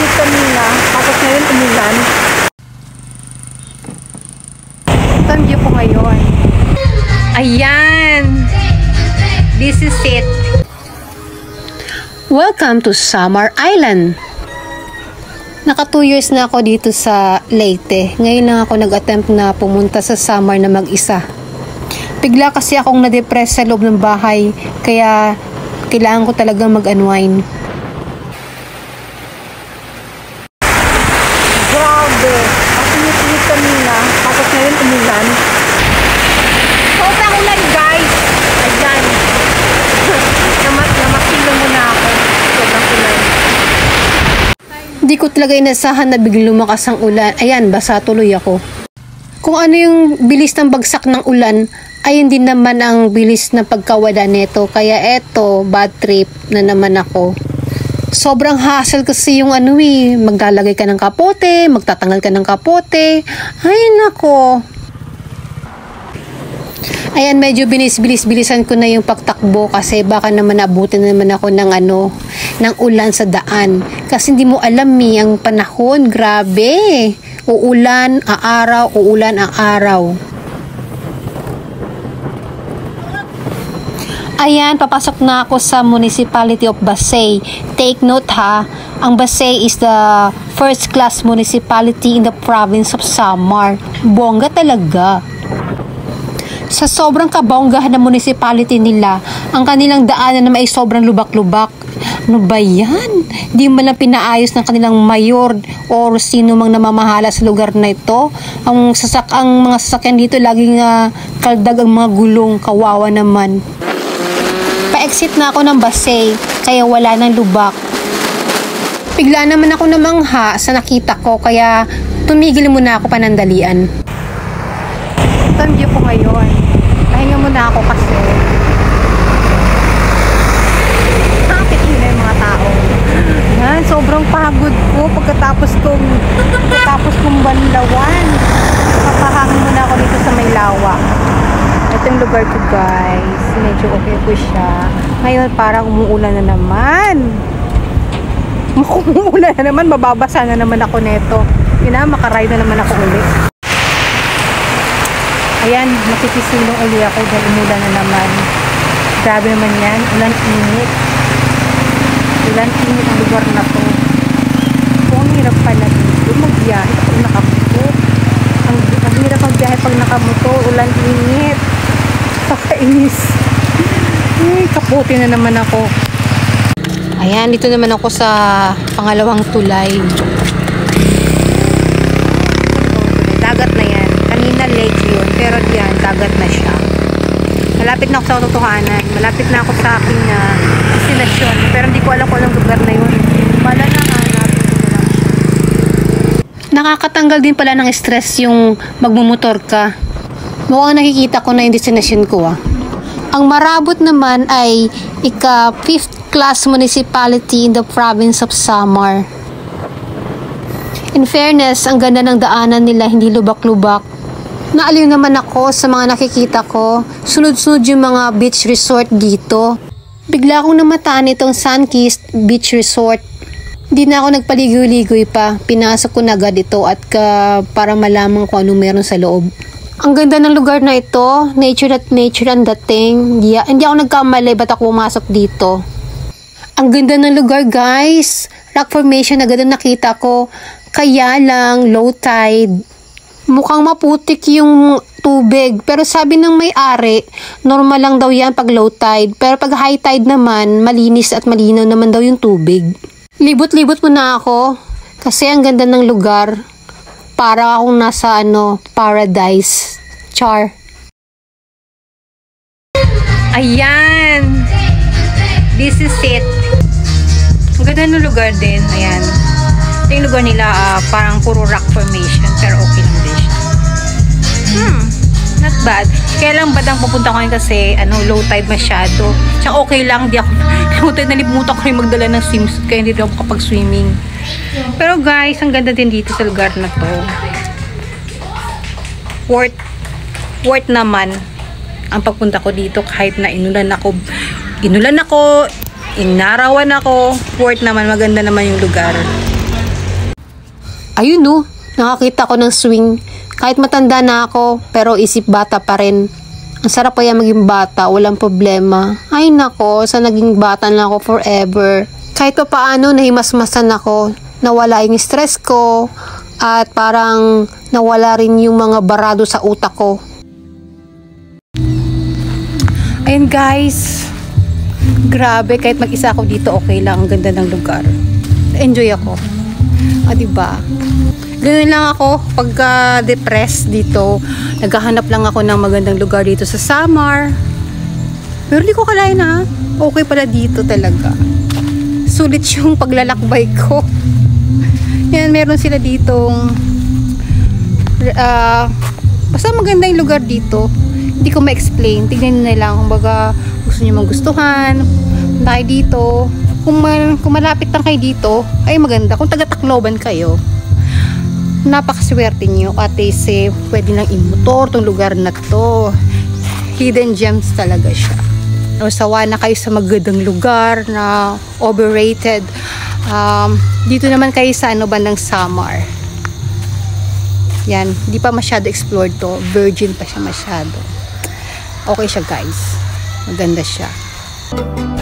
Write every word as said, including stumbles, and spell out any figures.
init kanina, tapos ngayon umulan. Ito ang view ko ngayon. Ayan! This is it. Welcome to Samar Island. Naka two years na ako dito sa Leyte. Ngayon lang ako nag-attempt na pumunta sa Samar na mag-isa. Bigla kasi akong na-depress sa loob ng bahay, kaya kailangan ko talaga mag-unwind. Grabe! Ang init-init kanina, tapos ngayon umulan. Sobrang ulan, guys! Ayan. Namat, namakilang muna ako. Sobrang ulan. Hindi ko talaga inasahan na biglang lumakas ang ulan. Ayan, basa tuloy ako. Kung ano yung bilis ng bagsak ng ulan, ay hindi naman ang bilis na pagkawala nito. Kaya eto, bad trip na naman ako. Sobrang hassle kasi yung ano eh, maglalagay ka ng kapote, magtatanggal ka ng kapote. Ay nako. Ayan, medyo binis-bilis-bilisan ko na yung pagtakbo kasi baka naman abutin naman ako ng ano, ng ulan sa daan. Kasi hindi mo alam eh, ang panahon, grabe. Uulan, aaraw, uulan, aaraw. Ayan, papasok na ako sa Municipality of Basay. Take note ha, ang Basay is the first class municipality in the province of Samar. Bongga talaga. Sa sobrang kabonggahan ng municipality nila, ang kanilang daanan naman ay sobrang lubak-lubak. Ano ba yan? Di man lang pinaayos ng kanilang mayor o sino mang namamahala sa lugar na ito. Ang, sasak ang mga sasakyan dito laging uh, kaldag ang mga gulong, kawawa naman. Pa-exit na ako ng Basay, kaya wala nang lubak. Bigla naman ako namangha sa nakita ko, kaya tumigil muna ako panandalian. Ito ang view ko ngayon. Pahinga muna ako kasi nakapit na yung mga tao. Yan, sobrang pagod ko pagkatapos kong pagkatapos kong banlawan. Papahangin muna ako dito sa may lawa. Ito yung lugar ko, guys. Medyo okay po siya. Ngayon parang umuulan na naman. Umuulan na naman, mababasa na naman ako neto. Yun na, makaride na naman ako ulit. Ayan, makikisilong uli ako dahil umulan na naman. Grabe naman yan. Ulan init. Ulan init ang lugar na to. Kung ang hirap pala dito, magbiyahe kapag nakamoto. Ang, ang hirap magbiyahe pag nakamoto. Ulan init. Kakainis. Ay, kaputi na naman ako. Ayan, dito naman ako sa pangalawang tulay. Dagat na yan. Kanina lake yun, pero diyan, dagat na siya. Malapit na ako sa katotohanan. Malapit na ako sa aking uh, destinasyon. Pero hindi ko alam kung anong lugar na yun. Wala na nga, hanapin ko na lang siya. Nakakatanggal din pala ng stress yung magmumotor ka. Mukhang nakikita ko na yung destinasyon ko ah. Ang Marabot naman ay ika fifth class municipality in the province of Samar. In fairness, ang ganda ng daanan nila, hindi lubak-lubak. Naaliw naman ako sa mga nakikita ko. Sunod-sunod yung mga beach resort dito. Bigla akong namataan itong Sunkist Beach Resort. Hindi na ako nagpaligoy-ligoy pa. Pinasok ko na agad ito at ka, para malaman kung ano meron sa loob. Ang ganda ng lugar na ito. Nature at nature ang dating. Hindi, hindi ako nagkamali ba't ako pumasok dito. Ang ganda ng lugar, guys. Rock formation agad ang nakita ko. Kaya lang, low tide. Mukhang maputik yung tubig. Pero sabi ng may-ari, normal lang daw yan pag low tide. Pero pag high tide naman, malinis at malinaw naman daw yung tubig. Libot-libot muna ako. Kasi ang ganda ng lugar. Para akong nasa ano, paradise. Char. Ayan! This is it. Ang ganda ng lugar din. Ayan. Ito yung lugar nila, uh, parang puro rock formation. Pero okay lang din siya. Hmm. Not bad. Kaya lang badang pupunta ko ngayon kasi ano, low tide masyado. Tsaka okay lang. Di ako, low tide, nalimutan ko rin magdala ng swimsuit. Kaya hindi ako kapag-swimming. Pero guys, ang ganda din dito sa lugar na to. Worth, worth naman ang pagpunta ko dito kahit na inulan ako. Inulan ako, inarawan ako. Worth naman, maganda naman yung lugar. Ayun no, nakakita ko ng swing. Kahit matanda na ako, pero isip bata pa rin. Ang sarap kaya maging bata, walang problema. Ay nako, sa naging bata na ako forever. Kahit pa paano, nahimasmasan ako. Nawala yung stress ko. At parang nawala rin yung mga barado sa utak ko. Ayun guys. Grabe, kahit mag-isa ako dito, okay lang. Ang ganda ng lugar. Enjoy ako. Ah, diba? Ganun lang ako pagka depressed dito. Naghahanap lang ako ng magandang lugar dito sa Samar. Pero di ko kalain na okay pala dito talaga. Sulit yung paglalakbay ko. Yan, meron sila ditong uh, basta maganda yung lugar dito. Hindi ko ma-explain. Tignan nyo na lang kung baga gusto nyo magustuhan. Punta kayo dito. Kung, mal kung malapit lang kayo dito, ay maganda. Kung taga-Tacloban kayo, napakaswerte nyo kasi safe, pwede lang i-motor tong lugar na to. Hidden gems talaga siya. Nasawa na kayo sa magandang lugar na overrated. Um, dito naman kayo sa ano bandang Samar. Yan, hindi pa masyado explored to. Virgin pa siya masyado. Okay siya guys. Maganda siya.